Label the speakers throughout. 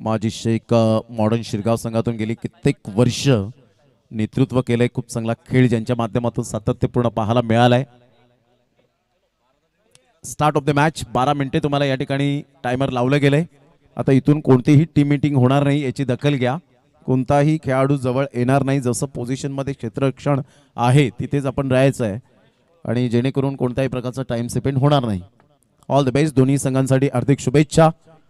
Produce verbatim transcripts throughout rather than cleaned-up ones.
Speaker 1: माजी शेख मॉडर्न शिरगाव संघातून गेली कित्येक वर्ष नेतृत्व केलंय. खूप चांगला खेळ ज्यांच्या माध्यमातून सातत्यपूर्ण पाहायला मिळालाय. Start of the match. बारा मिनिटे तुम्हाला या ठिकाणी टायमर लावलं गेलंय. आता इथून कोणतीही टीम मीटिंग होणार नाही याची दखल घ्या. कोणताही खेळाडू जवळ येणार नाही. जसं पोझिशनमध्ये क्षेत्ररक्षण आहे तिथेच आपण राहायचं आहे आणि जेणेकरून कोणत्याही प्रकारचा टाइम स्पेंड होणार नाही. ऑल द बेस्ट दोन्ही संघांसाठी हार्दिक शुभेच्छा.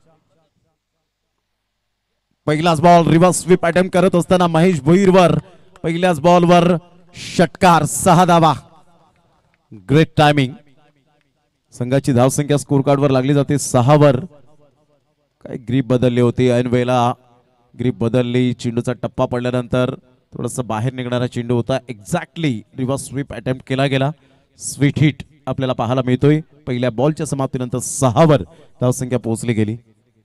Speaker 1: पहिलाच बॉल रिव्हर्स स्वीप अटेम्प्ट करत असताना महेश भोईरवर पहिल्याच बॉलवर षटकार. सहा धावा. Great timing. संघाची धावसंख्या स्कोर कार्डवर लागली जाते सहावर. काय ग्रीप बदलली होती ऐन वेळेला. ग्रीप बदलली. चेंडूचा टप्पा पडल्यानंतर थोडस बाहेर निघणारा चेंडू होता. एक्झॅक्टली रिव्हर्स स्वीप अटेम्प्ट केला गेला. स्वीट हिट आपल्याला पाहायला मिळतोय. पहिल्या बॉलच्या समाप्तीनंतर सहावर धावसंख्या पोहोचली गेली.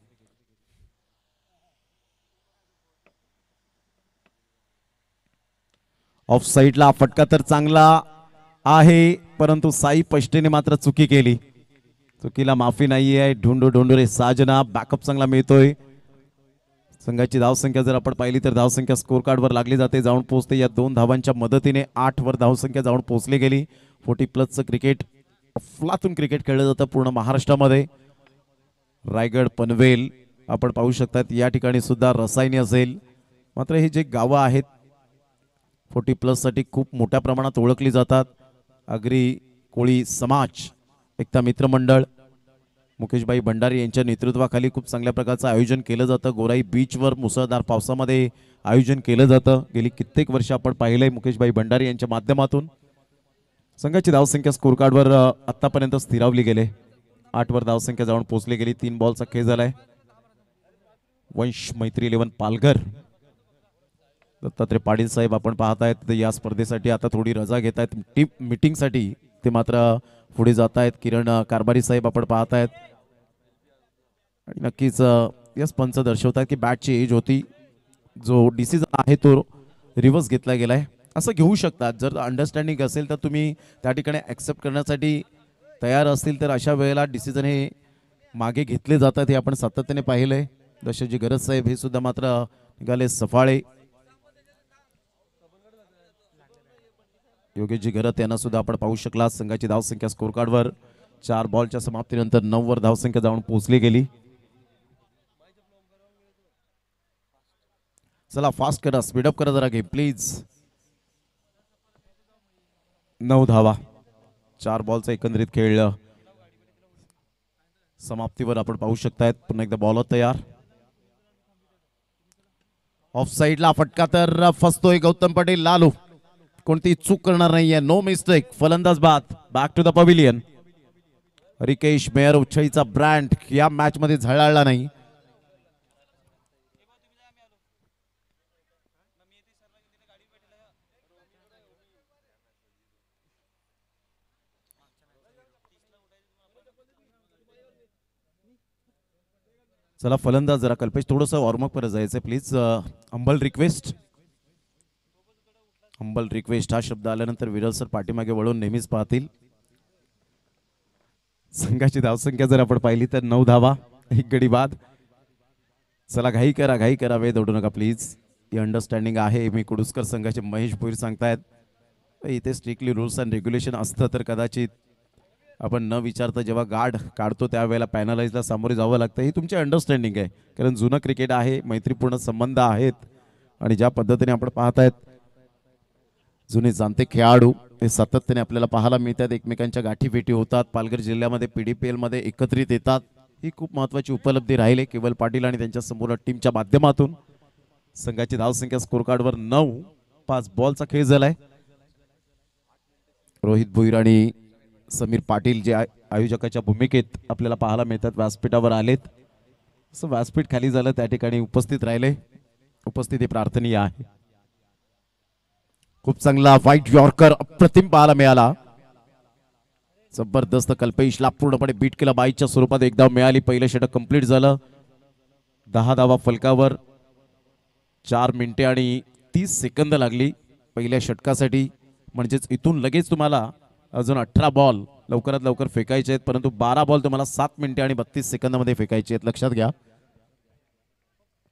Speaker 1: ऑफ साइडला फटका तर चांगला आहे परंतु साई पष्टेने मात्र चुकी केली. चुकीला माफी नाहीये. ढोंडू ढोंडुरे साजना बॅकअप चांगला मिळतोय. संघाची धावसंख्या जर आपण पाहिली तर धावसंख्या स्कोर कार्डवर लागली जाते. जाऊन पोहोचते. या दोन धावांच्या मदतीने आठ वर धावसंख्या जाऊन पोहोचली गेली. फोर्टी प्लसचं क्रिकेट अफलातून क्रिकेट खेळलं जातं पूर्ण महाराष्ट्रामध्ये. रायगड पनवेल आपण पाहू शकतात या ठिकाणी सुद्धा रसायनी असेल. मात्र हे जे गावं आहेत फोर्टी प्लस साठी खूप मोठ्या प्रमाणात ओळखली जातात. आगरी कोळी समाज एकता मित्रमंडळ मुकेशभाई भंडारी यांच्या नेतृत्वाखाली खूप चांगल्या प्रकारचं आयोजन केलं जातं. गोराई बीचवर मुसळधार पावसामध्ये आयोजन केलं जातं. गेली कित्येक वर्ष आपण पाहिलंय मुकेशभाई भंडारी यांच्या माध्यमातून. संघाची धावसंख्या स्कोर कार्डवर आतापर्यंत स्थिरावली गेले. आठ वर धावसंख्या जाऊन पोहोचली गेली. तीन बॉलचा खेळ झालाय. वंश मैत्री इलेव्हन पालघर दत्तात्रय पाटील साहेब आपण पाहतायत या स्पर्धेसाठी आता थोडी रजा घेत आहेत टीम मीटिंग साठी. ते मात्र पुढे जात आहेत. किरण कारभारी साहेब आपण पाहतायत आणि नक्कीच यस पंच दर्शवतात की बॅटची एज होती. जो डिसिजन आहे तो रिव्हर्स घेतला गेलाय. असं घेऊ शकतात जर अंडरस्टँडिंग असेल तर तुम्ही त्या ठिकाणी ऍक्सेप्ट करण्यासाठी तयार असतील तर अशा वेळेला डिसिजन हे मागे घेतले जातात. हे आपण सातत्याने पाहिलंय. दशरथजी गरज साहेब हे सुद्धा मात्र निघाले सफाळे. योगेशजी गरत यांना सुद्धा आपण पाहू शकला. संघाची धावसंख्या स्कोर कार्डवर चार बॉलच्या समाप्तीनंतर नऊ वर धावसंख्या जाऊन पोहोचली गेली. चला फास्ट करा. स्पीडअप करा जरा गेम प्लीज. नऊ धावा. चार बॉलचा एकंदरीत खेळ समाप्तीवर आपण पाहू शकतायत. पुन्हा एकदा बॉलर तयार. ऑफ साइडला फटका तर फसतोय गौतम पटेल. लालू कोणती चूक करणार नाहीये. No mistake. फलंदाज बाद. Back to the pavilion. Rikesh मेयर उच्छळीचा ब्रँड या मॅच मध्ये झळाळला नाही. चला फलंदाज जरा कल्पेश थोडंसं वॉर्मअप करत जायचं प्लीज. अंबल रिक्वेस्ट. अंबल रिक्वेस्ट हा शब्द आल्यानंतर विरल सर पाठीमागे वळून नेहमीच पाहतील. संघाची धावसंख्या जर आपण पाहिली तर नऊ धावा. एक गडी बाद. चला घाई करा घाई करा. वेळ दौडू नका प्लीज. ही अंडरस्टँडिंग आहे. मी कुडुसकर संघाचे महेश भोईर सांगतायत. इथे स्ट्रिक्टली रूल्स अँड रेग्युलेशन असतं तर कदाचित आपण न विचारता जेव्हा गार्ड काढतो त्यावेळेला पॅनलाइजला सामोरे जावं लागतं. ही तुमची अंडरस्टँडिंग आहे कारण जुनं क्रिकेट आहे. मैत्रीपूर्ण संबंध आहेत आणि ज्या पद्धतीने आपण पाहतायत जुने जाणते खेळाडू हे सातत्याने आपल्याला पाहायला मिळतात. एकमेकांच्या गाठीभेटी होतात. पालघर जिल्ह्यामध्ये पीडीपीएल मध्ये एकत्रित येतात. ही खूप महत्वाची उपलब्धी राहिली केवल पाटील आणि त्यांच्या संपूर्ण टीमच्या माध्यमातून. संघाची धावसंख्या स्कोर कार्डवर नऊ. पाच बॉलचा खेळ झालाय. रोहित भोईर आणि समीर पाटील जे आयोजकाच्या भूमिकेत आपल्याला पाहायला मिळतात व्यासपीठावर आलेत. असं व्यासपीठ खाली झालं त्या ठिकाणी उपस्थित राहिले. उपस्थिती प्रार्थनीय आहे. खूप चांगला व्हाईट यॉर्कर अप्रतिम पाहायला मिळाला. जबरदस्त. कल्पेशला पूर्णपणे बीट केला. बाईच्या स्वरूपात एक धाव मिळाली. पहिलं षटक कंप्लीट झालं. दहा धावा फलकावर. चार मिनिटे आणि तीस सेकंद लागली पहिल्या षटकासाठी. म्हणजेच इथून लगेच तुम्हाला अजून अठरा बॉल लवकरात लवकर फेकायचे आहेत परंतु बारा बॉल तुम्हाला सात मिनिटे आणि बत्तीस सेकंदामध्ये फेकायचे आहेत. लक्षात घ्या.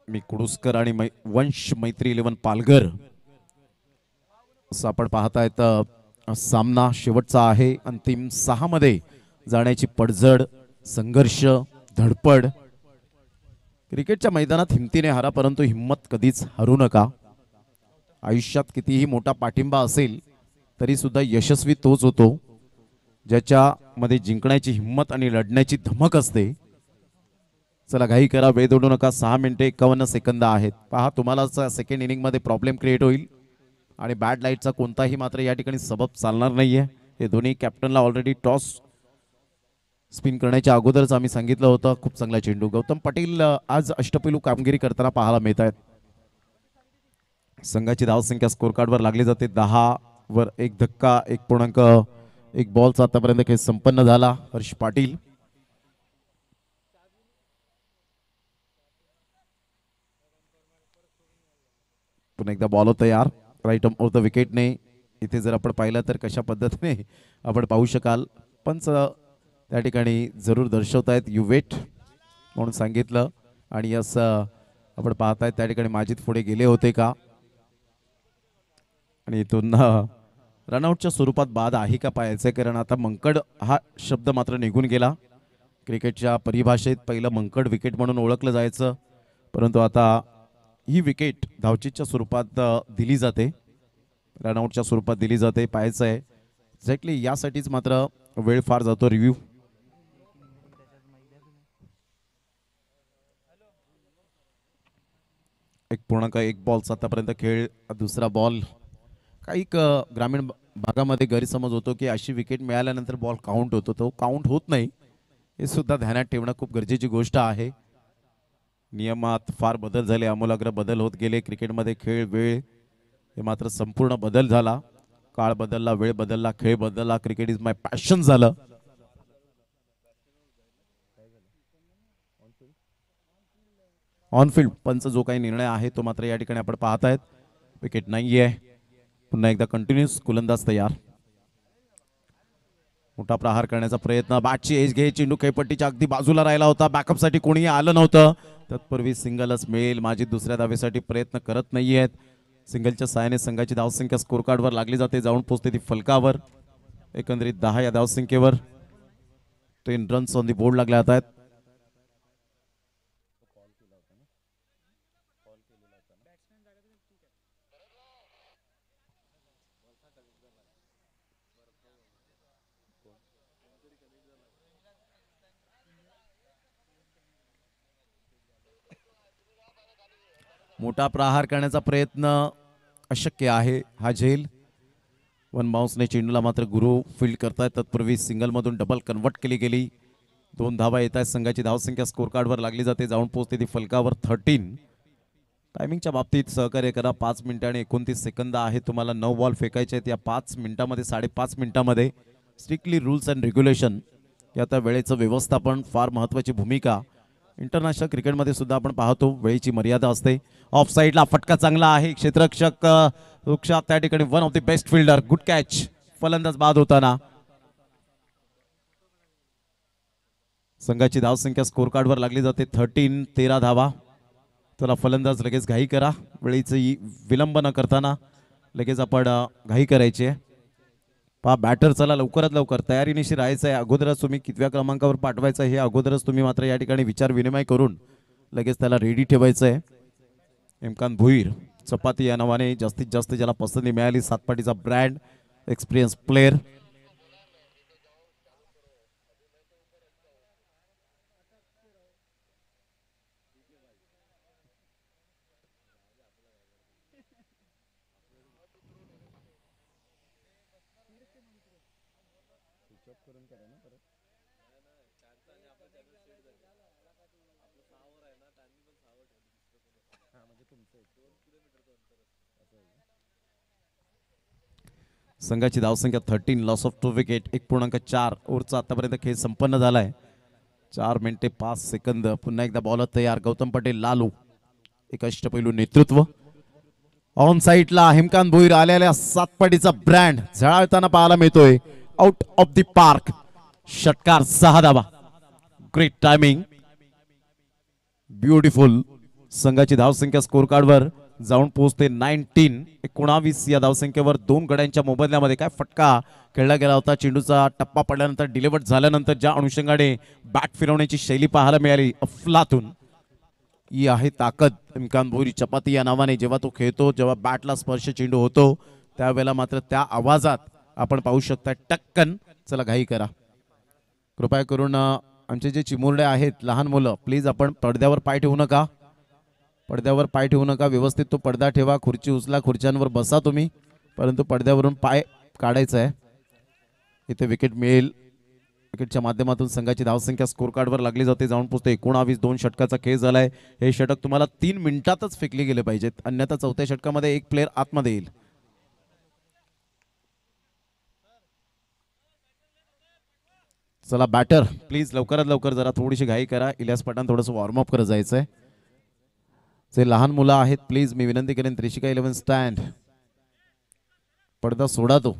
Speaker 1: मी कुडुसकर आणि मै, वंश मैत्री इलेव्हन पालघर असं आपण पाहतायत. सामना शेवटचा आहे. अंतिम सहा मध्ये जाण्याची पडझड, संघर्ष, धडपड. क्रिकेटच्या मैदानात हिमतीने हारा, परंतु हिम्मत कधीच हरू नका. आयुष्यात कितीही मोठा पाठिंबा असेल तरी सुद्धा यशस्वी तोच होतो ज्याच्यामध्ये जिंकण्याची हिम्मत आणि लढण्याची धमक असते. चला घाई करा, वेळ दोडू नका. सहा मिनिटे एकावन्न सेकंद आहेत. पहा, तुम्हाला सेकंड इनिंग मध्ये प्रॉब्लेम क्रिएट होईल आणि बॅड लाईटचा कोणताही मात्र या ठिकाणी सबब चालणार नाहीये. हे दोन्ही कॅप्टनला ऑलरेडी टॉस स्पिन करण्याच्या अगोदरच आम्ही सांगितलं होतं. खूप चांगला चेंडू. गौतम पाटील आज अष्टपैलू कामगिरी करताना पाहायला मिळत आहेत. संघाची धावसंख्या स्कोर कार्डवर लागली जाते. दहा वर एक धक्का, एक पूर्णांक एक बॉलचा आतापर्यंत खेळ संपन्न झाला. हर्ष पाटील पुन्हा एकदा बॉल तयार, राईट ऑफ द विकेटने. इथे जर आपण पाहिलं तर कशा पद्धतीने आपण पाहू शकाल. पंच त्या ठिकाणी जरूर दर्शवतायत यू वेट म्हणून सांगितलं. आणि असं आपण पाहतायत त्या ठिकाणी माजिद पुढे गेले होते का, आणि इथून रनआउटच्या स्वरूपात बाद आहे का पाहायचं. कारण आता मंकड हा शब्द मात्र निघून गेला. क्रिकेटच्या परिभाषेत पहिलं मंकड विकेट म्हणून ओळखलं जायचं, परंतु आता ही विकेट धावचीच्या स्वरूपात दिली जाते, रनआउटच्या स्वरूपात दिली जाते. पाहायचं आहे एक्झॅक्टली यासाठीच मात्र वेळ फार जातो. रिव्ह्यू एक पूर्णांक एक बॉलचा आतापर्यंत खेळ. दुसरा बॉल. काही ग्रामीण भागामध्ये गैरसमज होतो की अशी विकेट मिळाल्यानंतर बॉल काउंट होतो. तो काउंट होत नाही, हे सुद्धा ध्यानात ठेवणं खूप गरजेची गोष्ट आहे. नियमात फार बदल झाले, आमूलाग्र बदल होत गेले क्रिकेटमध्ये. खेळ वेळ हे मात्र संपूर्ण बदल झाला. काळ बदलला, वेळ बदलला, खेळ बदलला. क्रिकेट इज माय पॅशन झालं. ऑनफिल्ड पंच जो काही निर्णय आहे तो मात्र या ठिकाणी आपण पाहतायत. विकेट नाही आहे. पुन्हा एकदा कंटिन्यूस गोलंदाज तयार. मोठा प्रहार करण्याचा प्रयत्न. बॅटची एज घे, चेंडू खेळपट्टीच्या अगदी बाजूला राहिला होता. बॅकअपसाठी कोणीही आलं नव्हतं. तत्पूर्वी सिंगलच मिळेल. माझी दुसऱ्या धावेसाठी प्रयत्न करत नाहीयेत. सिंगलच्या सहाय्याने संघाची धावसंख्या स्कोर कार्डवर लागली जाते, जाऊन पोहोचते ती फलकावर. एकंदरीत दहा या धावसंख्येवर ten runs on the board लागले जात आहेत. मोठा प्रहार करण्याचा प्रयत्न अशक्य आहे. हा झेल. वन बाउन्सने चेंडूला मात्र गुरु फील्ड करतायत. तत्पूर्वी सिंगलमधून डबल कन्वर्ट केली गेली. दोन धावा येत आहेत. संघाची धावसंख्या स्कोर कार्डवर लागली जाते, जाऊन पोहोचते ती फलकावर. थर्टीन. टायमिंगच्या बाबतीत सहकार्य करा. पाच मिनिटं आणि एकोणतीस सेकंद आहे. तुम्हाला नऊ बॉल फेकायचे आहेत. या पाच मिनिटांमध्ये साडेपाच मिनिटांमध्ये स्ट्रिक्टली रूल्स अँड रेग्युलेशन. यात वेळेचं व्यवस्थापन फार महत्त्वाची भूमिका. इंटरनॅशनल क्रिकेटमध्ये सुद्धा आपण पाहतो वेळेची मर्यादा असते. ऑफ साईडला फटका चांगला आहे. क्षेत्ररक्षक वृक्षात त्या ठिकाणी one of the best fielder. Good catch. फलंदाज बाद होताना. संघाची धावसंख्या स्कोर कार्डवर लागली जाते. थर्टीन. तेरा धावा. चला फलंदाज लगेच घाई करा. वेळेची विलंब न करताना लगेच आपण घाई करायची आहे. पहा बॅटर चला लवकरात लवकर तयारीनिशी राहायचं आहे. अगोदरच तुम्ही कितव्या क्रमांकावर पाठवायचं हे अगोदरच तुम्ही मात्र या ठिकाणी विचार विनिमय करून लगेच त्याला रेडी ठेवायचं आहे. इम्कान भुईर चपाती या नावाने जास्तीत जास्त ज्याला पसंती मिळाली. सातपाटीचा ब्रँड, एक्सपिरियन्स प्लेयर. संघाची धावसंख्या thirteen. Loss of two wicket. एक पूर्णांक चार ओव्हरचा आतापर्यंत खेळ संपन्न झालाय. चार मिनिटे पाच सेकंद. पुन्हा एकदा बॉलर तयार. गौतम पटेल लालू. एक अष्टपैलू नेतृत्व. ऑन साईडला हिमकान भुईर आलेल्या सातपाटीचा ब्रँड झळाळताना पाहायला मिळतोय. Out of the park. षटकार. सहा धावा. Great timing. ब्युटिफुल संघाची धावसंख्या स्कोर कार्डवर जाऊन पोहोचते नाईन्टीन एकोणावीस या धावसंख्येवर दोन गड्यांच्या मोबदल्यामध्ये काय फटका खेळला गेला होता. चेंडूचा टप्पा पडल्यानंतर डिलिव्हर झाल्यानंतर ज्या अनुषंगाने बॅट फिरवण्याची शैली पाहायला मिळाली अफलातून. ही आहे ताकद इम्कान भोरी चपाती या नावाने. जेव्हा तो खेळतो जेव्हा बॅटला स्पर्श चेंडू होतो त्यावेळेला मात्र त्या आवाजात आपण पाहू शकता टक्कन. चला घाई करा कृपया करून. आमचे जे चिमुरडे आहेत लहान मुलं प्लीज आपण पडद्यावर पाय ठेवू नका. पडद्यावर पाय ठेवू नका. व्यवस्थित तो पडदा ठेवा. खुर्ची उचला. खुर्च्यांवर बसा तुम्ही परंतु पडद्यावरून पाय काढायचा आहे. इथे विकेट मिळेल. विकेटच्या माध्यमातून संघाची धावसंख्या स्कोर कार्डवर लागली जाते. जाऊन पोहोचते एकोणावीस. दोन षटकाचा खेळ झालाय. हे षटक तुम्हाला तीन मिनिटातच फेकले गेले पाहिजेत अन्यथा चौथ्या षटकामध्ये एक प्लेअर आतमध्ये येईल. चला बॅटर प्लीज लवकरात लवकर जरा थोडीशी घाई करा. इलियास पठाण थोडंसं वॉर्मअप करत जायचंय. जे लहान मुलं आहेत प्लीज मी विनंती करेन त्रिशिका इलेव्हन स्टँड पडदा सोडा. तो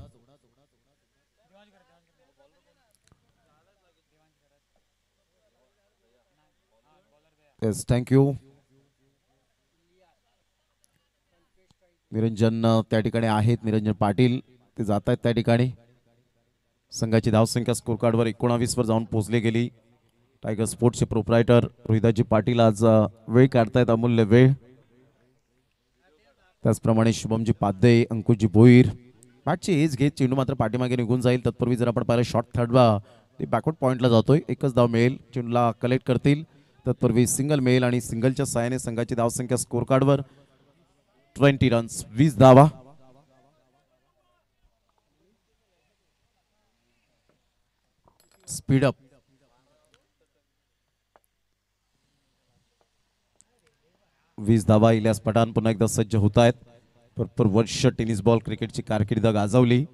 Speaker 1: येस थँक्यू. निरंजन त्या ठिकाणी आहेत. निरंजन पाटील ते जात आहेत त्या ठिकाणी. संघाची धावसंख्या स्कोर कार्डवर एकोणावीस वर जाऊन पोहोचली गेली. टायगर स्पोर्ट्सचे प्रोप्रायटर रोहिदाजी पाटील आज वेळ काढतायत अमूल्य वेळ. त्याचप्रमाणे शुभमजी पाध्ये अंकुशजी भोईर. बॅटची एज घेत चेंडू मात्र पाठीमागे निघून जाईल. तत्पूर्वी जर आपण पाहिलं शॉर्ट थर्डवा ते बॅकवर्ड पॉईंटला जातोय. एकच धाव मिळेल. चेंडूला कलेक्ट करतील. तत्पूर्वी सिंगल मिळेल आणि सिंगलच्या सहाय्याने संघाची धावसंख्या स्कोर कार्डवर ट्वेंटी रन्स वीस धावा. Speed up. वीस धावा. इलियास पठाण पुन्हा एकदा सज्ज होत आहेत. भरपूर वर्ष टेनिस बॉल क्रिकेटची कारकीर्द गाजवली.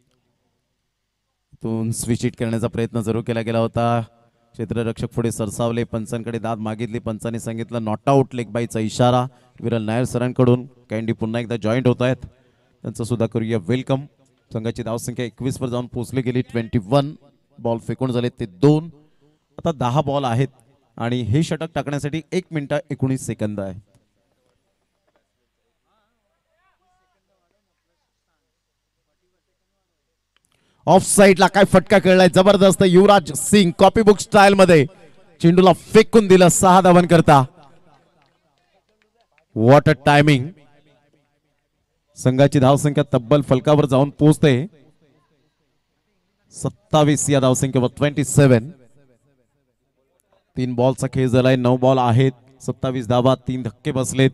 Speaker 1: तून स्विच हिट करण्याचा प्रयत्न जरूर केला गेला होता. क्षेत्ररक्षक पुढे सरसावले. पंचांकडे दाद मागितली. पंचांनी सांगितलं नॉट आउट. लेग बायचा इशारा विरल नायर सरांकडून. कॅन्डी पुन्हा एकदा जॉईंट होत आहेत. त्यांचं सुद्धा करूया वेलकम. संघाची धावसंख्या एकवीस वर जाऊन पोहोचली गेली. ट्वेंटी वन बॉल फेकून झाले ते दोन. आता दहा बॉल आहेत आणि हे षटक टाकण्यासाठी एक मिनिट एकोणीस सेकंद आहे. ऑफ साइडला काय फटका खेळलाय जबरदस्त. युवराज सिंग कॉपीबुक स्टाईल मध्ये चेंडूला फेकून दिलं सहा धावन करता. What a timing. संघाची धावसंख्या तब्बल फलकावर जाऊन पोहोचते सत्तावीस या धावसंख्येवर. Twenty seven. तीन बॉलचा खेळ झालाय. नऊ बॉल आहेत. सत्तावीस धावा. तीन धक्के बसलेत.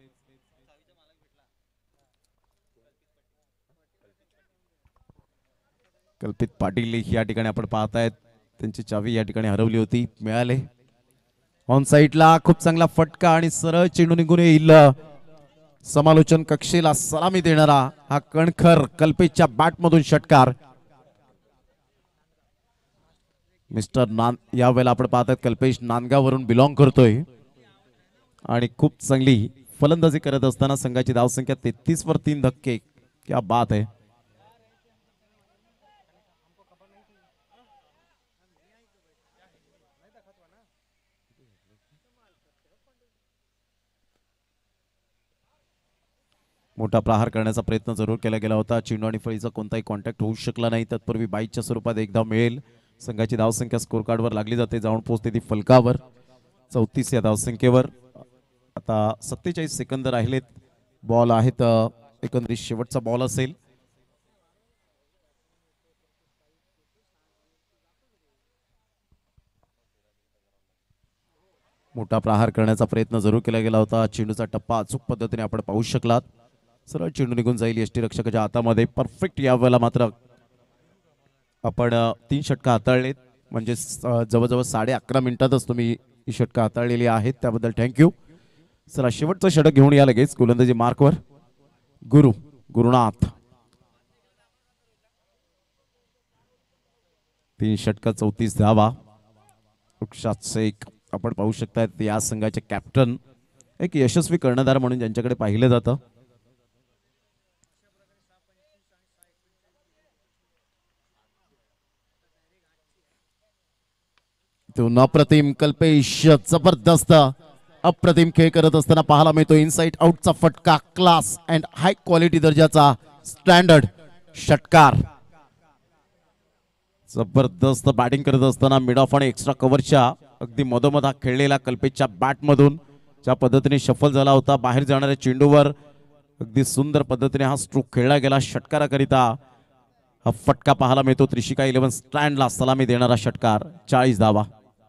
Speaker 1: कल्पित पाटील या ठिकाणी आपण पाहतायत त्यांची चावी या ठिकाणी हरवली होती. मिळाले ऑन साइडला. खूप चांगला फटका आणि सरळ चेंडू निघून येईल. समालोचन कक्षेला सलामी देणारा हा कणखर कल्पेशच्या बॅटमधून षटकार. मिस्टर नान यावेळेला आपण पाहतात कल्पेश नांदगाववरून बिलॉंग करतोय आणि खूप चांगली फलंदाजी करत असताना संघाची धावसंख्या तेहतीस वर तीन धक्के. क्या बात आहे. मोठा प्रहार करण्याचा प्रयत्न जरूर केला गेला होता. चेंडू आणि फळीचा कोणताही कॉन्टॅक्ट होऊ शकला नाही. तत्पूर्वी बाईकच्या स्वरूपात एक धाव मिळेल. संघाची धावसंख्या स्कोर कार्डवर लागली जाते. जाऊन पोहोचते ती फलकावर चौतीस या धावसंख्येवर. आता सत्तेचाळीस सेकंद राहिलेत. बॉल आहेत एकंदरीत शेवटचा बॉल असेल. मोठा प्रहार करण्याचा प्रयत्न जरूर केला गेला होता. चेंडूचा टप्पा अचूक पद्धतीने आपण पाहू शकलात. सरळ चेंडू निघून जाईल यष्टी रक्षकाच्या हातामध्ये. परफेक्ट यावेळेला मात्र आपण तीन षटका हाताळलेत. म्हणजे जवळजवळ साडे अकरा मिनिटातच तुम्ही ही षटका हाताळलेली आहेत त्याबद्दल थँक्यू. चला शेवटचं षटक घेऊन या लगेच गोलंदाजी मार्कवर. गुरु गुरुनाथ. तीन षटका चौतीस धावा. रुक्षात शेख आपण पाहू शकता या संघाचे कॅप्टन. एक यशस्वी कर्णधार म्हणून ज्यांच्याकडे पाहिलं जातं. तो अप्रतिम कल्पेश जबरदस्त अप्रतिम खेळ करत असताना पाहायला मिळतो. इनसाइड आउटचा फटका, क्लास अँड हाय क्वालिटी दर्जाचा स्टँडर्ड षटकार. जबरदस्त बॅटिंग करत असताना मिड ऑफ आणि एक्स्ट्रा कव्हरच्या अगदी मधोमध हा खेळलेला कल्पेशच्या बॅटमधून ज्या पद्धतीने शफल झाला होता बाहेर जाणाऱ्या चेंडूवर अगदी सुंदर पद्धतीने हा स्ट्रोक खेळला गेला. षटकाराकरिता हा फटका पाहायला मिळतो. त्रिशिका इलेव्हन स्टँडला सलामी देणारा षटकार. चाळीस धावा.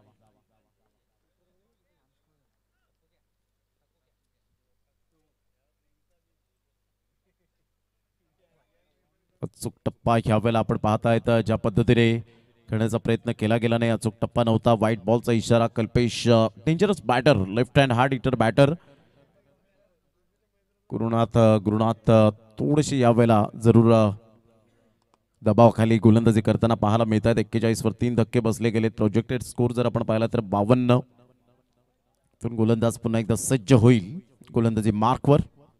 Speaker 1: अचूक टप्पा ह्या वेळेला आपण पाहताय तर ज्या पद्धतीने खेळण्याचा प्रयत्न केला गेला नाही. अचूक टप्पा नव्हता. व्हाईट बॉलचा इशारा. Kalpesh dangerous batter, left hand hard hitter batter. Gurunath Gurunath थोडेसे या वेळेला जरूर दबावाखाली गोलंदाजी करताना पाहायला मिळत आहेत. एक्केचाळीस वर तीन धक्के बसले गेलेत. प्रोजेक्टेड स्कोर जर आपण पाहिला तर बावन्न. गोलंदाज पुन्हा एकदा सज्ज होईल गोलंदाजी मार्कवर.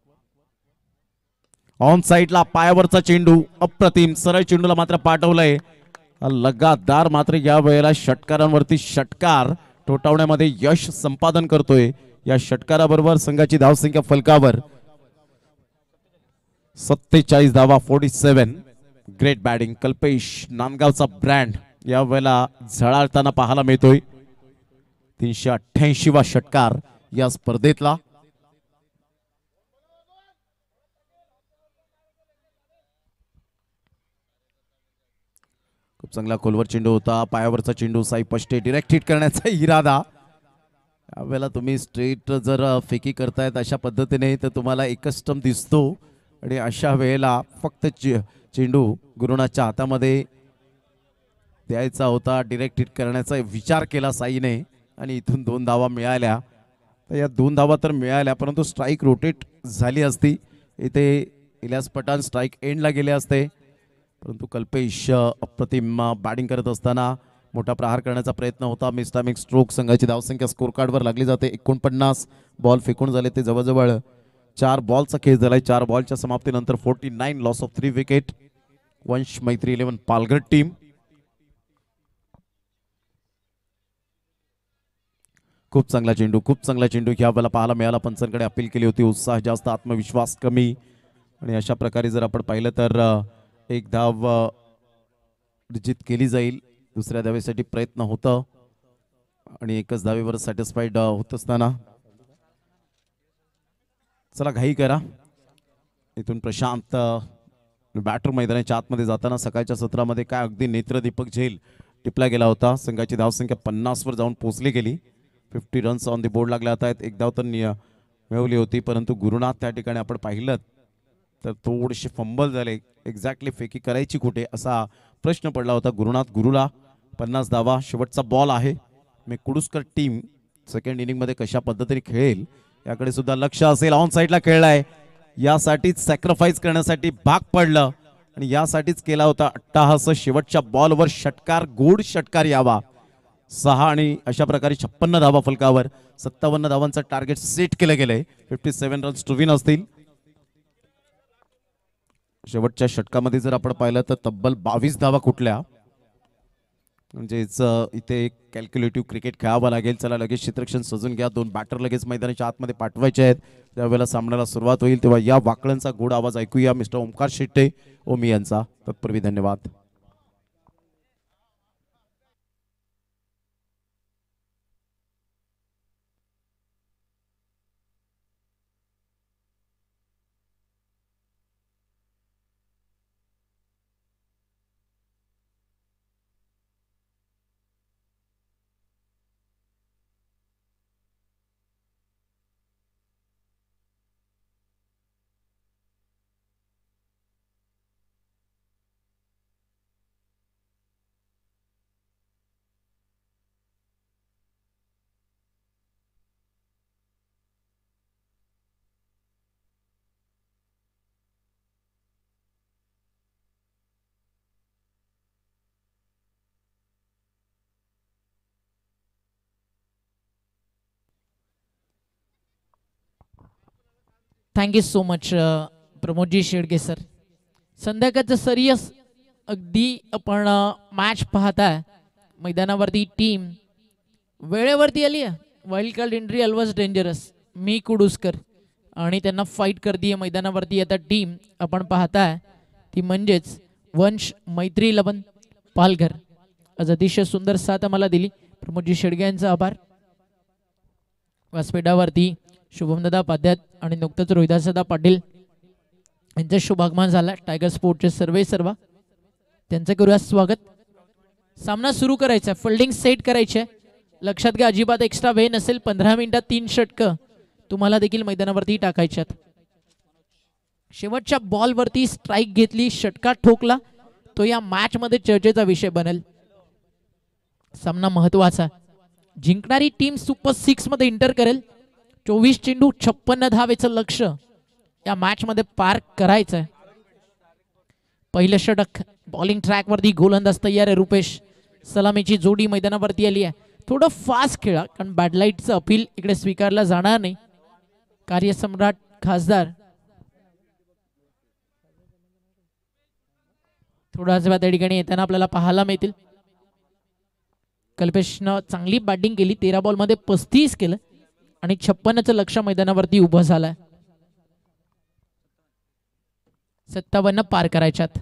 Speaker 1: ऑन साइडला पायावरचा चेंडू अप्रतिम. सरळ चेंडूला मात्र पाठवलंय. लगातार मात्र या वेळेला षटकारांवरती षटकार ठोठावण्यामध्ये यश संपादन करतोय. या षटकाराबरोबर संघाची धावसंख्या फलकावर सत्तेचाळीस धावा. Forty seven. Great batting. Kalpesh नांदगावचा ब्रँड या वेळेला झळाळताना पाहायला मिळतोय. तीनशे अठ्ठ्याऐंशी वा षटकार या स्पर्धेतला. खूप चांगला खोलवर चेंडू होता. पायावरचा चेंडू. साई पष्टे डायरेक्ट हिट करण्याचा इरादा. यावेळेला तुम्ही स्ट्रेट जर फेकी करतायत अशा पद्धतीने तर तुम्हाला एकच स्टंप दिसतो आणि अशा वेळेला फक्त चेंडू गुरुनाथच्या हातामध्ये द्यायचा होता. डायरेक्ट हिट करण्याचा विचार केला साईने आणि इथून दोन धावा मिळाल्या. तर या दोन धावा तर मिळाल्या परंतु स्ट्राईक रोटेट झाली असती. इथे इलियास पठाण स्ट्राईक एंडला गेले असते परंतु कल्पेश अप्रतिम बॅटिंग करत असताना मोठा प्रहार करण्याचा प्रयत्न होता. Mistimed stroke. संघाची धावसंख्या स्कोर कार्डवर लागली जाते. एकोणपन्नास बॉल फेकून झाले ते जवळजवळ चार बॉलचा खेळ झालाय. चार बॉलच्या समाप्तीनंतर forty nine loss of three wicket. Vansh Maitri eleven Palghar team. खूप चांगला चेंडू. खूप चांगला चेंडू ह्या वेळेला पाहायला मिळाला. पंचांकडे अपील केली होती. उत्साह जास्त, आत्मविश्वास कमी आणि अशा प्रकारे जर आपण पाहिलं तर एक धाव निश्चित केली जाईल. दुसऱ्या धावेसाठी प्रयत्न होतं आणि एकच धावेवर सॅटिस्फाईड होत असताना चला घाई करा. इथून प्रशांत बॅटर मैदानाच्या आतमध्ये जाताना सकाळच्या सत्रामध्ये काय अगदी नेत्रदीपक झेल टिपला गेला होता. संघाची धावसंख्या पन्नास वर जाऊन पोहोचली गेली. Fifty runs on the board लागले आता आहेत. एक धाव तर मिळवली होती परंतु गुरुनाथ त्या ठिकाणी आपण पाहिलं तर थोडेसे फंबल झाले. एक्झॅक्टली फेकी करायची कुठे असा प्रश्न पडला होता. गुरुनाथ गुरुला पन्नास धावा. शेवटचा बॉल आहे. मी कुडुसकर टीम सेकंड इनिंगमध्ये कशा पद्धतीने खेळेल याकडे सुद्धा लक्ष असेल. ऑन साईडला खेळलाय. यासाठीच सॅक्रिफाईस करण्यासाठी भाग पडलं आणि यासाठीच केला होता अट्टाहास. शेवटच्या बॉलवर षटकार, गोड षटकार यावा. सहा आणि अशा प्रकारे छप्पन्न धावा फलकावर. सत्तावन्न धावांचं टार्गेट सेट केलं गेलंय. Fifty seven runs to win असतील. शेवटच्या षटकामध्ये जर आपण पाहिलं तर तब्बल बावीस धावा कुठल्या. म्हणजेच इथे एक कॅल्क्युलेटिव्ह क्रिकेट खेळावं लागेल. चला लगेच क्षेत्ररक्षण सजून घ्या. दोन बॅटर लगेच मैदानाच्या आतमध्ये पाठवायचे आहेत. ज्यावेळेला सामन्याला सुरुवात होईल तेव्हा या वाकळांचा गोड आवाज ऐकूया मिस्टर ओमकार शेट्टे ओमी यांचा. तत्पूर्वी धन्यवाद.
Speaker 2: थँक्यू सो मच प्रमोदजी शेडगे सर. संध्याकाळचं सिरियस अगदी आपण मॅच पाहताय. मैदानावरती टीम वेळेवरती आली आहे. Wild card entry always dangerous. मी कुडूसकर आणि त्यांना फाईट करतीये मैदानावरती आता टीम आपण पाहताय ती म्हणजेच वंश मैत्री इलेव्हन पालघर. आज अतिशय सुंदर साथ आम्हाला दिली. प्रमोदजी शेडगे यांचा आभार. व्यासपीठावरती शुभमदादा पाध्यात आणि नुकतंच रोहिदासदादा पाटील यांचं शुभागमन झालं. टायगर स्पोर्टचे सर्वे सर्व त्यांचं करूया स्वागत. सामना सुरू करायचा, फिल्डिंग सेट करायचे. लक्षात घ्या अजिबात एक्स्ट्रा वेळ नसेल. पंधरा मिनिटात तीन षटकं तुम्हाला देखील मैदानावरती टाकायच्यात. शेवटच्या बॉलवरती स्ट्राईक घेतली, षटका ठोकला, तो या मॅच मध्ये चर्चेचा विषय बनेल. सामना महत्वाचा. जिंकणारी टीम सुपर सिक्स मध्ये इंटर करेल. चोवीस चेंडू छप्पन्न धावेचं लक्ष या मॅच मध्ये पार करायचंय. पहिलं षटक बॉलिंग ट्रॅक वरती गोलंदाज तयार आहे रुपेश. सलामीची जोडी मैदानावरती आली आहे. थोडं फास्ट खेळा कारण बॅडलाईटचं अपील इकडे स्वीकारलं जाणार नाही. कार्यसम्राट खासदार थोडाच वेळा त्या ठिकाणी येताना आपल्याला पाहायला मिळतील. कल्पेशनं चांगली बॅटिंग केली. तेरा बॉल मध्ये पस्तीस केलं आणि छप्पन्नचं लक्ष मैदानावरती उभं झालंय. सत्तावन्न पार करायच्यात.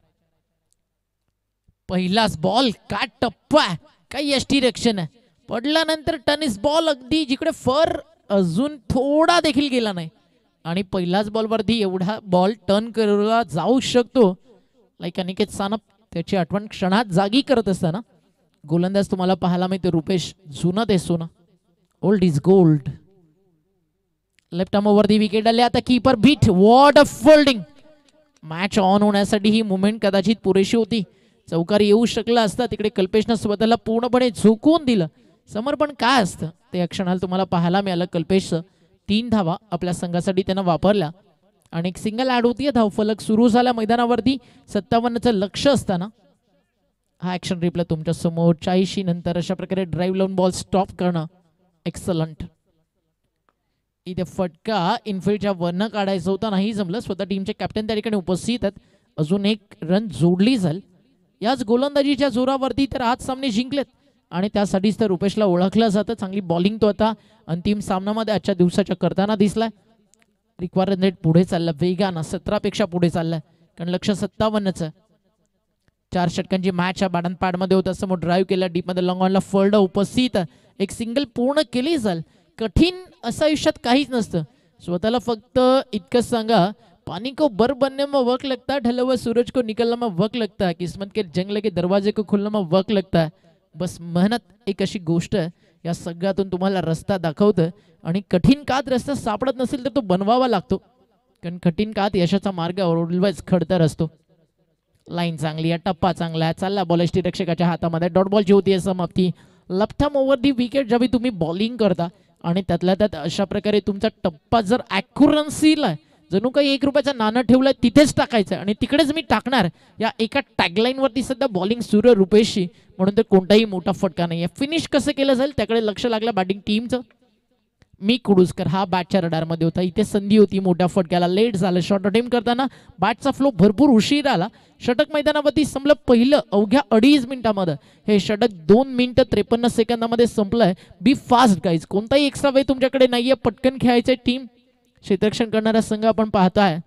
Speaker 2: पहिलाच बॉल का टप्पा आहे, काही यष्टी रक्षण आहे. पडल्यानंतर टेनिस बॉल अगदी जिकडे फर अजून थोडा देखील गेला नाही आणि पहिलाच बॉलवरती एवढा बॉल टर्न करला जाऊ शकतो. लाईक अनिकेत सानप त्याची आठवण क्षणात जागी करत असताना गोलंदाज तुम्हाला पाहायला मिळते रुपेश. जुनं ते सोनं, old is gold. Left arm वरती विकेट आले. आता keeper beat. What a fielding. Match on होण्यासाठी ही मुवमेंट कदाचित पुरेशी होती. चौकार येऊ शकला असता. तिकडे कल्पेशनं स्वतःला पूर्णपणे झोकून दिलं. समर्पण काय असतं ते क्षणाला तुम्हाला पाहायला मिळालं. कल्पेशचं तीन धावा आपल्या संघासाठी त्यानं वापरल्या आणि एक सिंगल ऍड होती. धावफलक सुरू झाला मैदानावरती. सत्तावन्नचं लक्ष असताना हा ऍक्शन रिप्ले तुमच्या समोर. चाळीशी नंतर अशा प्रकारे ड्राईव्ह लावून बॉल स्टॉप करणं एक्सलंट. इथे फटका इनफिल्डच्या वरनं काढायचं होता, नाही जमलं. स्वतः टीमचे कॅप्टन त्या ठिकाणी उपस्थित आहेत. अजून एक रन जोडली जाईल याच गोलंदाजीच्या जोरावरती तर आज सामने जिंकलेत आणि त्यासाठीच तर रुपेशला ओळखलं जातं. चांगली बॉलिंग तो आता अंतिम सामन्यामध्ये आजच्या दिवसाच्या करताना दिसलाय. रिक्वायर्ड रेट पुढे चाललं वेगानं, सतरा पेक्षा पुढे चाललंय कारण लक्ष सत्तावन्नचं. चार षटकांची मॅच या बॅट पॅड मध्ये होता. समोर ड्राईव्ह केला, डीप मध्ये लॉंग ऑनला फोल्ड उपस्थित. एक सिंगल पूर्ण केली जाईल. कठीण असं आयुष्यात काहीच नसतं. स्वतःला फक्त इतकंच सांगा, पानी को बर बनने में वक्त लगता है, ढले हुए सूरज को निकलने में वक्त लगता है, किस्मत के जंगल के दरवाजे को खुलने में वक्त लगता है. बस मेहनत एक अशी गोष्ट आहे या सगळ्यातून तुम्हाला रस्ता दाखवतं आणि कठीण काळात रस्ता सापडत नसेल तर तो बनवावा लागतो कारण कठीण काळात यशाचा मार्ग ऑलवेज खडतर असतो. लाईन चांगली आहे, टप्पा चांगला आहे. चालला बॉल यष्टी रक्षकाच्या हातामध्ये. डॉट बॉलची होती आहे समाप्ती. Left arm over the wicket ज्यावेळी तुम्ही बॉलिंग करता आणि त्यातल्या त्यात अशा प्रकारे तुमचा टप्पा जर ॲक्युरन्सीला जणू काही एक रुपयाचं नाणं ठेवलंय तिथेच टाकायचं आणि तिकडेच मी टाकणार या एका टॅगलाईन वरती सध्या बॉलिंग सुरू रुपेशची. म्हणून तर कोणताही मोठा फटका नाही आहे. फिनिश कसं केलं जाईल त्याकडे लक्ष लागलं बॅटिंग टीमचं. मी कुडूसकर हा बॅटच्या रडारमध्ये होता. इथे संधी होती मोठ्या फटक्याला. लेट झालं शॉर्ट अटेम्प्ट करताना. बॅटचा फ्लो भरपूर उशीर आला. षटक मैदानावरती संपलं पहिलं अवघ्या अडीच मिनिटांमध्ये. हे षटक दोन मिनिटं त्रेपन्न सेकंदामध्ये संपलंय. Be fast guys. कोणताही एक्स्ट्रा वेळ तुमच्याकडे नाहीये. पटकन खेळायचंय. टीम क्षेत्ररक्षण करणारा संघ आपण पाहताय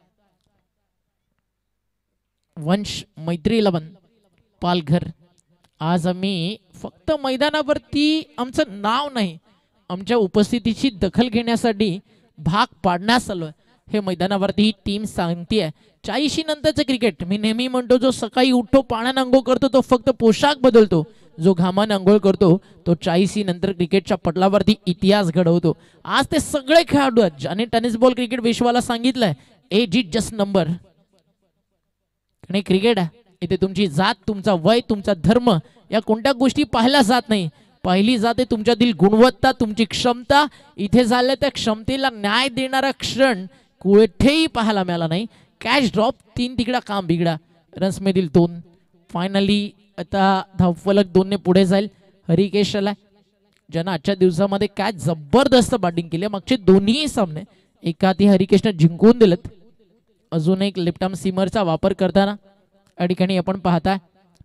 Speaker 2: वंश मैत्री इलेव्हन पालघर. आज आम्ही फक्त मैदानावरती आमचं नाव नाही, आमच्या उपस्थितीची दखल घेण्यासाठी भाग पाडण्यास आलोय. हे मैदानावरती ही टीम सांगतेय. चाळीशी नंतरचं क्रिकेट मी नेहमी म्हणतो, जो सकाळी उठतो पाण्यानं अंघोळ करतो तो फक्त पोशाख बदलतो, जो घामानं अंघोळ करतो तो चाळीशी नंतर क्रिकेटच्या पटलावरती इतिहास घडवतो. आज ते सगळे खेळाडू आहेत ज्याने टेनिस बॉल क्रिकेट विश्वाला सांगितलंय एज इज जस्ट नंबर. आणि क्रिकेट आहे इथे तुमची जात, तुमचा वय, तुमचा धर्म या कोणत्या गोष्टी पाहिल्या जात नाही. पहिली जाते तुमच्यातील गुणवत्ता, तुमची क्षमता. इथे झालं त्या क्षमतेला न्याय देणारा क्षण कुठेही पाहायला मिळाला नाही. कॅच ड्रॉप, तीन तिकडा काम बिगडा. रन्स मधील दोन. फायनली आता धावफलक दोनने पुढे जाईल. हरिकेश आलाय ज्यानं आजच्या दिवसामध्ये काय जबरदस्त बॅटिंग केली. मागचे दोन्ही सामने एका ती हरिकेशने जिंकून दिलेत. अजून एक लेफ्ट आर्म सीमरचा वापर करताना या ठिकाणी आपण पाहताय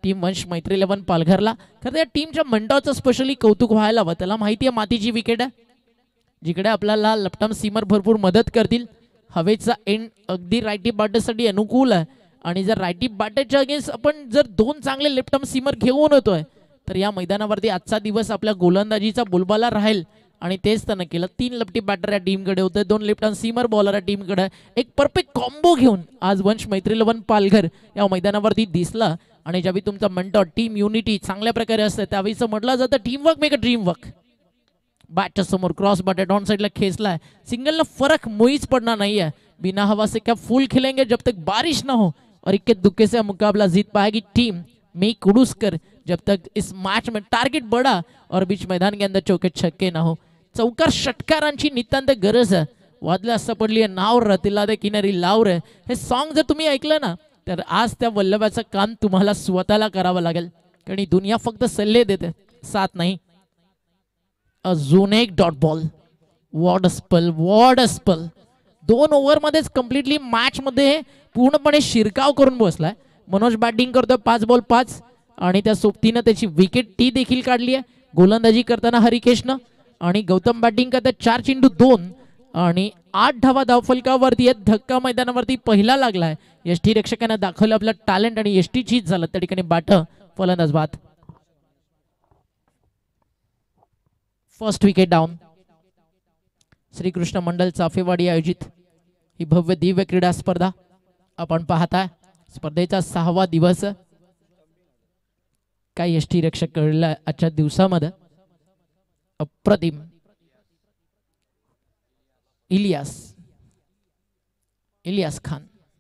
Speaker 2: टीम वंश मैत्री इलेव्हन पालघरला. खरं त्या टीमच्या मंडळाचं स्पेशली कौतुक व्हायला हवं. त्याला माहिती आहे मातीची विकेट आहे जिकडे आपल्याला लेफ्ट सीमर भरपूर मदत करतील. हवेचा एंड अगदी रायटी बॅटरसाठी अनुकूल आहे आणि जर रायटी बॅटरच्या अगेन्स्ट आपण जर दोन चांगले लेफ्ट आर्म सीमर घेऊन येतोय तर या मैदानावरती आजचा दिवस आपल्या गोलंदाजीचा बोलबाला राहील. आणि तेच त्यानं केलं. तीन लेफ्टी बॅटर या टीमकडे होते, दोन लेफ्ट आर्म सीमर बॉलर या टीमकडे. एक परफेक्ट कॉम्बो घेऊन आज वंश मैत्री इलेव्हन पालघर या मैदानावरती दिसला. आणि ज्यावेळी तुमचा म्हणतो टीम युनिटी चांगल्या प्रकारे असते त्यावेळीच म्हटलं जातं teamwork make a dream work. बॅटच्या समोर क्रॉस बॅट डॉन साइडला खेचलाय. सिंगलला फरक मुळीच पडणार नाही है. बिना हवा से क्या फुल खेलेंगे जब तक बारिश ना हो और इक्के दुक्के से मुकाबला जीत पाएगी टीम मी कुडूसकर जब तक इस मैच में टारगेट बड़ा और बीच मैदान के अंदर चौके छक्के ना हो. चौकार षटकारांची नितांत गरज आहे. वादला असं पडली आहे नाव रतिला दे किनारी लावर हे सॉन्ग जर तुम्ही ऐकलं ना तर आज त्या वल्लभाचं काम तुम्हाला स्वतःला करावं लागेल कारण ही दुनिया फक्त सल्ले देते साथ नाही. अजून एक dot ball. What a spell what a spell. दोन ओव्हर मध्येच कम्प्लिटली मॅच मध्ये पूर्णपणे शिरकाव करून बसलाय. मनोज बॅटिंग करतोय पाच बॉल पाच आणि त्या सोबतीनं त्याची विकेट ती देखील काढली आहे. गोलंदाजी करताना हरिकेशनं आणि गौतम बॅटिंग करतात चार चेंडू दोन आणि आठ धावा धावफलकावरती आहेत. धक्का मैदानावरती पहिला लागलाय. यष्टी रक्षकांना दाखवलं आपलं टॅलेंट आणि यष्टी चीज झालं त्या ठिकाणी बाट फलंदाज बाद. First wicket down. Shrikrishna Mandal Chaphewadi आयोजित ही भव्य दिव्य क्रीडा स्पर्धा आपण पाहताय. स्पर्धेचा सहावा दिवस. काय यष्टी रक्षक कळलं आजच्या दिवसामध्ये. अप्रतिम इलियास इलियास खान.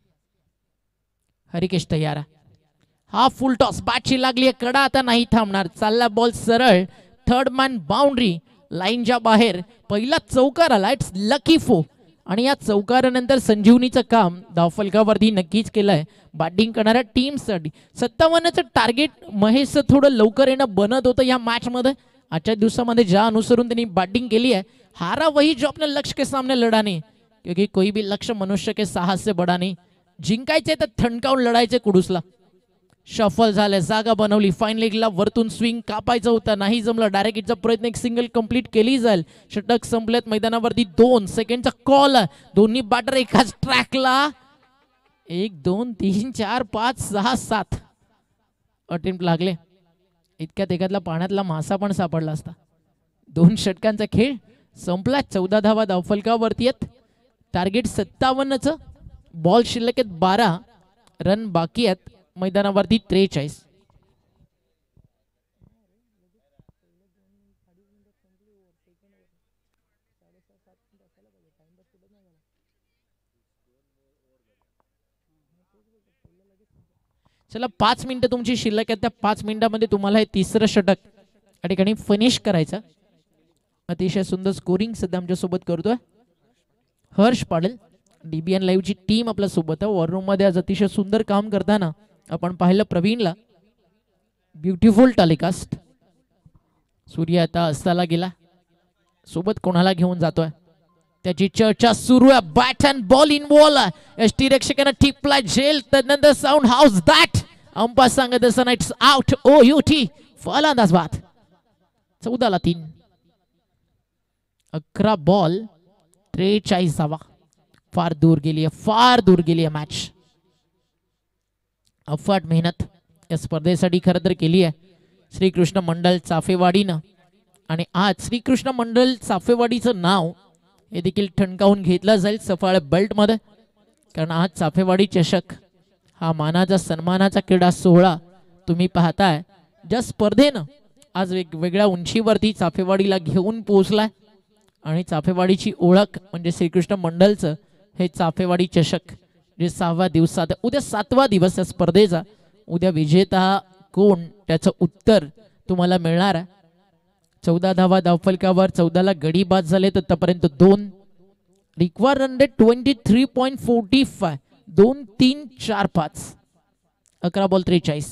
Speaker 2: हरिकेश तयार. हा फुल टॉस बॅटची लागली कडा आता नाही थांबणार. चालला बॉल सरळ थर्ड मॅन बाउंड्री लाईनच्या बाहेर. पहिला चौकार आला. इट्स लकी फो आणि या चौकारानंतर संजीवनीचं काम धावफलकावरती नक्कीच केलंय बॅटिंग करणाऱ्या टीमसाठी. सत्तावन्नचं टार्गेट महेश थोडं लवकर येणं बनत होतं या मॅच मध्ये. आजच्या दिवसामध्ये ज्या अनुसरून त्यांनी बॅटिंग केली आहे हारा वही जो अपने लक्ष्य के सामने लढा नहीं क्योंकि कोई भी लक्ष्य मनुष्य के साहस से बड़ा नहीं. जिंकायचे तर थणकावून लढायचे कुडूसला. शफल झाले जागा बनवली फाईन लेगला वरतून स्विंग कापायचं होतं नाही जमलं. डायरेक्ट हिटचा प्रयत्न एक सिंगल कंप्लीट केली जाईल. षटक संपलेत मैदानावरती दोन सेकंडचा कॉल. दोन्ही बॅटर एकाच ट्रॅकला. एक दोन तीन चार पाच सहा सात अटेम्प्ट लागले. इतक्यात एखादला पाण्यातला मासा पण सापडला असता. दोन षटकांचा खेळ संपला. चौदा धावा धावफलकावरती आहेत. टार्गेट सत्तावन्नचं. बॉल शिल्लक आहेत बारा. रन बाकी आहेत मैदानावरती त्रेचाळीस. चला पाच मिनिटं तुमची शिल्लक आहेत. त्या पाच मिनिटांमध्ये तुम्हाला हे तिसरं षटक या ठिकाणी फिनिश करायचं. अतिशय सुंदर स्कोरिंग सध्या आमच्या सोबत करतोय हर्ष पाटील. डीबीएन लाईव्ह ची टीम आपल्या सोबत आहे. वॉर रूम मध्ये आज अतिशय सुंदर काम करताना आपण पाहिलं प्रवीणला. Beautiful telecast. सूर्य आता अस्ताला गेला. सोबत कोणाला घेऊन जातोय त्याची चर्चा सुरू आहे. Bat and ball in ball. एसटी रक्षकांना टिपला झेल त्यानंतर साऊंड हाऊस दॅट अंपायर सांगत असताना it's out. O U T फलंदाज बाद. चौदाला तीन. अकरा बॉल त्रेचाळीस धावा. फार दूर गेली आहे फार दूर गेली आहे मॅच. अफाट मेहनत या स्पर्धेसाठी खरं तर केली आहे श्रीकृष्ण मंडल चाफेवाडीनं. आणि आज श्रीकृष्ण मंडल चाफेवाडीचं नाव हे देखील ठणकावून घेतलं जाईल सफाळ बेल्ट मध्ये. कारण आज चाफेवाडी चषक हा मानाचा सन्मानाचा क्रीडा सोहळा तुम्ही पाहताय. ज्या स्पर्धेनं आज वेगवेगळ्या उंचीवरती चाफेवाडीला घेऊन पोहोचलाय आणि चाफेवाडीची ओळख म्हणजे श्रीकृष्ण मंडलचं हे चाफेवाडी चषक जे सहाव्या दिवसात. उद्या सातवा दिवस या स्पर्धेचा. उद्या विजेता कोण त्याचं उत्तर तुम्हाला मिळणार आहे. चौदा धावा धावफलकावर. चौदाला गडी बाद झाले तर आतापर्यंत दोन. Require run rate twenty three point forty five. दोन तीन चार पाच. अकरा बॉल त्रेचाळीस.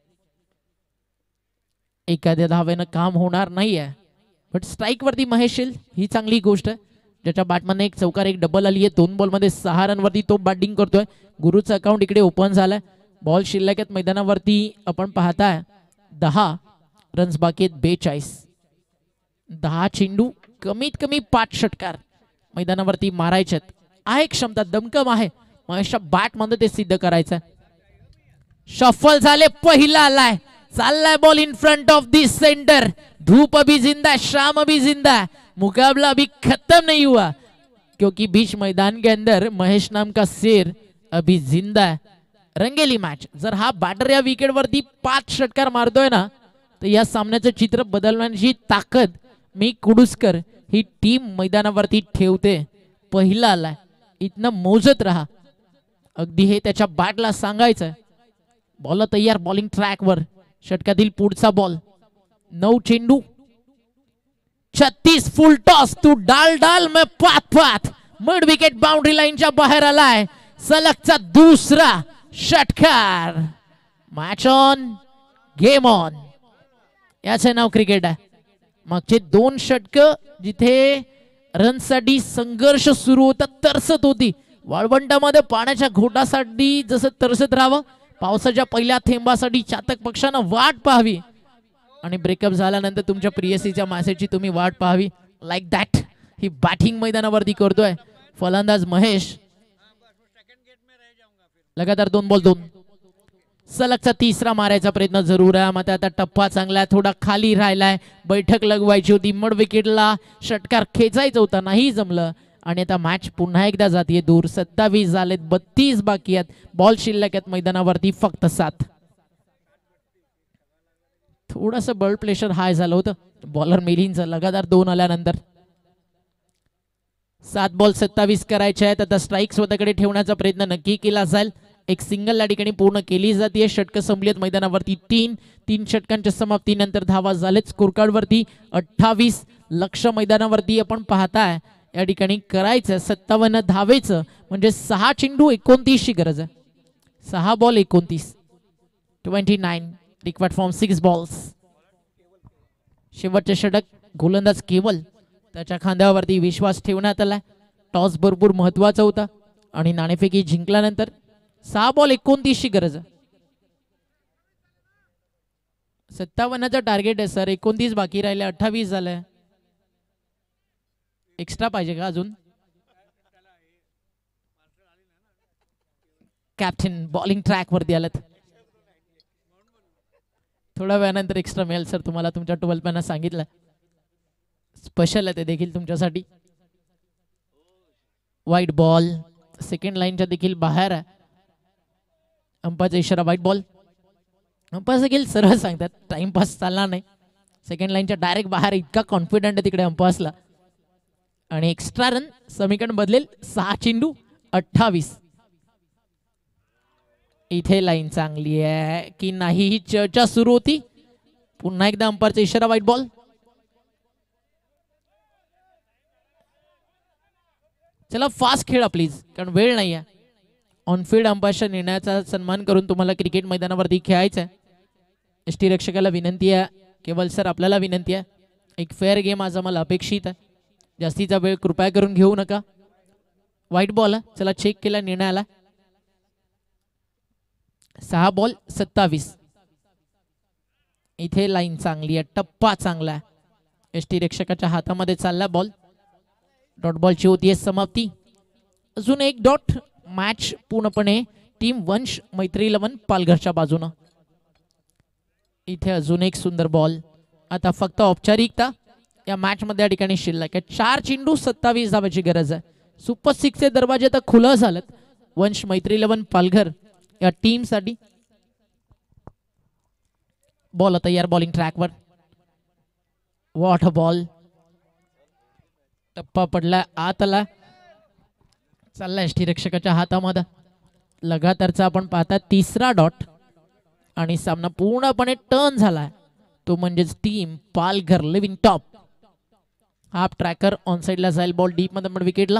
Speaker 2: एखाद्या धावेनं काम होणार नाहीये बट स्ट्राईक वरती महेश येईल ही चांगली गोष्ट आहे. ज्याच्या बॅटमधनं एक चौकार एक डबल आली आहे. दोन बॉल मध्ये सहा रन वरती तो बॅटिंग करतोय. गुरुचं अकाउंट इकडे ओपन झालंय. बॉल शिल्लक आहेत मैदानावरती आपण पाहताय दहा रन्स बाकी आहेत बेचाळीस. दहा चेंडू कमीत कमी पाच षटकार मैदानावरती मारायचे आहे. क्षमता दमकम आहे महेशच्या बॅट मध्ये ते सिद्ध करायचं. शफल झाले पहिला आलाय चाललाय ball in front of this center. धूप अभी जिंदा शाम अभी जिंदा मुकाबला अभी खत्म नहीं हुआ क्योंकि बीच मैदान के अंदर महेश नाम का शेर अभी जिंदा है. रंगेली मॅच. जर हा बॅटर या विकेट वरती पाच षटकार मारतोय ना तर या सामन्याचं चित्र बदलण्याची ताकद मी कुडुसकर ही टीम मैदानावरती ठेवते. पहिला आलाय इथनं मोजत राहा अगदी हे त्याच्या बॅटला सांगायचं. बॉल तयार बॉलिंग ट्रॅकवर. षटकातील पुढचा बॉल. नऊ चेंडू छत्तीस फुल टॉस तू डाल डाल में पात पात मिड विकेट बाउंड्री लाईनच्या बाहेर आलाय. सलगचा दुसरा षटकार. मॅच ऑन गेम ऑन याचे नाव क्रिकेट आहे. मागचे दोन षटक जिथे रनसाठी संघर्ष सुरू होता तरसत होती. वाळवंटामध्ये पाण्याच्या घोटासाठी जसं तरसत राहावं पावसाच्या पहिल्या थेंबासाठी चातक पक्षानं वाट पाहावी आणि ब्रेकअप झाल्यानंतर तुमच्या प्रियसीच्या मॅसेजची तुम्ही वाट पाहावी. लाईक दॅट ही बॅटिंग मैदानावरती करतोय फलंदाज महेश. लगातार दोन बॉल दोन. सलगचा तिसरा मारायचा प्रयत्न जरूर आहे. मात्र आता टप्पा चांगला आहे थोडा खाली राहिलाय. बैठक लगवायची होती मड विकेटला षटकार खेचायचा होता नाही जमलं आणि आता मॅच पुन्हा एकदा जातीये दूर. सत्तावीस झालेत बत्तीस बाकी आहेत. बॉल शिल्लक आहेत मैदानावरती फक्त सात. थोडस बल्ड प्रेशर हाय झालं होतं बॉलर मिलिंदचं लगातार दोन आल्यानंतर. सात बॉल सत्तावीस करायचे आहेत. आता स्ट्राईक स्वतःकडे ठेवण्याचा प्रयत्न नक्की केला जाईल. एक सिंगल या ठिकाणी पूर्ण केली जाते. षटक संपली आहेत मैदानावरती तीन. तीन षटकांच्या समाप्तीनंतर धावा झालेत स्कोर कार्ड वरती अठ्ठावीस. लक्ष मैदानावरती आपण पाहताय या ठिकाणी करायचं सत्तावन्न धावेचं म्हणजे सहा चेंडू एकोणतीस ची गरज आहे. सहा बॉल एकोणतीस. Twenty nine required from six balls. शेवटचे षटक गोलंदाज केवल त्याच्या खांद्यावरती विश्वास ठेवण्यात आला. टॉस भरपूर महत्वाचा होता आणि नाणेफेकी जिंकल्यानंतर सहा बॉल एकोणतीस ची गरज आहे. सत्तावन्नचं टार्गेट आहे सर. एकोणतीस बाकी राहिले अठ्ठावीस झालंय. एक्स्ट्रा पाहिजे का अजून. कॅप्टन बॉलिंग ट्रॅक वरती आलात. थोड्या वेळानंतर एक्स्ट्रा मिळेल सर तुम्हाला. तुमच्या ट्वेल्व पॅना सांगितलं स्पेशल आहे ते देखील तुमच्यासाठी. वाईट बॉल सेकंड लाईनच्या देखील बाहेर आहे. अंपायरचा इशारा वाईट बॉल. अंपायर देखील सरळ सांगतात टाइमपास चालणार नाही. सेकंड लाईनच्या डायरेक्ट बाहेर इतका कॉन्फिडंट आहे तिकडे अंपायर्सला. आणि एक्स्ट्रा रन समीकरण बदलेल. सहा चेंडू अठ्ठावीस. इथे लाईन चांगली आहे की नाही ही चर्चा सुरू होती. पुन्हा एकदा अंपायरचा इशारा वाईट बॉल. चला फास्ट खेळा प्लीज कारण वेळ नाही आहे. ऑनफिल्ड अंपायरच्या निर्णयाचा सन्मान करून तुम्हाला क्रिकेट मैदानावरती खेळायचं आहे. यष्टीरक्षकाला विनंती आहे केवल सर आपल्याला विनंती आहे एक फेअर गेम आज आम्हाला अपेक्षित आहे. जास्तीचा वेळ कृपया करून घेऊ नका. वाईट बॉल आहे. चला चेक केला निर्णयाला. सहा बॉल सत्तावीस. इथे लाईन चांगली आहे. टप्पा चांगला आहे. यष्टीरक्षकाच्या हातामध्ये चालला बॉल. डॉट बॉलची होतीये समाप्ती. अजून एक डॉट. मॅच पूर्णपणे टीम वंश मैत्री इलेव्हन पालघरच्या बाजूनं. इथे अजून एक सुंदर बॉल. आता फक्त औपचारिकता या मॅच मध्ये या ठिकाणी शिल्लक आहे. चार चेंडू सत्तावीस धावाची गरज आहे. सुपर सिक्सचे दरवाजे आता खुलं झालेत वंश मैत्री इलेव्हन पालघर या टीम साठी. बॉल तयार बॉलिंग ट्रॅकवर. What a ball. टप्पा पडला आत आला. चालला यष्टीरक्षकाच्या हातामध्ये. लगातारचा आपण पाहता तिसरा डॉट आणि सामना पूर्णपणे टर्न झालाय तो म्हणजेच team Palghar living top. Half tracker on साइडला जाईल. बॉल डीप मध्ये पण विकेटला.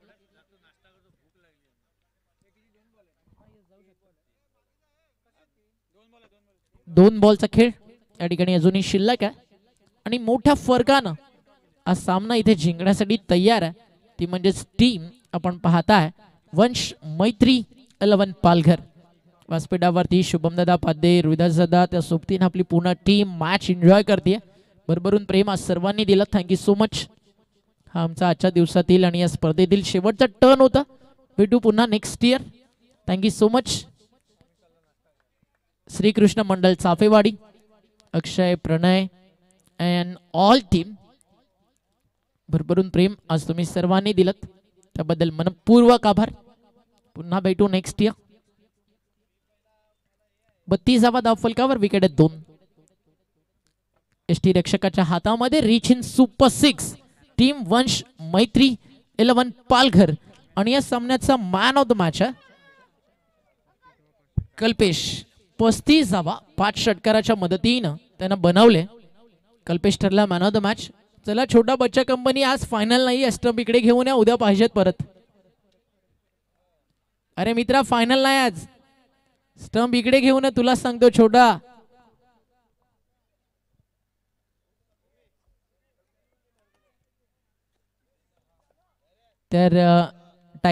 Speaker 2: दोन बॉलचा खेळ या ठिकाणी अजूनही शिल्लक आहे आणि मोठ्या फरकानं हा सामना इथे जिंकण्यासाठी तयार आहे. ती म्हणजेच टीम आपण पाहताय वंश मैत्री इलेव्हन पालघर. व्यासपीठावरती शुभमदादा पाध्ये, रोहिदास दादा त्या सोबतीनं आपली पूर्ण टीम मॅच एन्जॉय करते. भरभरून प्रेम आज सर्वांनी दिलं. Thank you so much. हा आमचा आजच्या दिवसातील आणि या स्पर्धेतील शेवटचा टर्न होता. भेटू पुन्हा next year. Thank you so much. Shrikrishna Mandal Chafewadi, Akshay, Pranay and all team, भरभरून प्रेम आज तुम्ही सर्वांनी दिलं त्याबद्दल मनपूर्वक आभार. पुन्हा भेटू नेक्स्ट इयर. बत्तीसावा धाव फलकावर विकेट आहेत दोन. एसटी रक्षकाच्या हातामध्ये reach in super six. Team Vansh Maitri eleven Palghar आणि या सामन्याचा मॅन ऑफ द मॅच आहे कल्पेश. पस्तीसावा पाच षटकाराच्या मदतीनं त्यानं बनवले. कल्पेश ठरला मॅन ऑफ द मॅच. चला छोटा बच्चा कंपनी आज फायनल नाही. स्टंप इकडे घेऊन या, उद्या पाहिजेत परत. अरे मित्रा फायनल नाही आज. स्टंप इकडे घेऊन या, तुला सांगतो छोटा. तर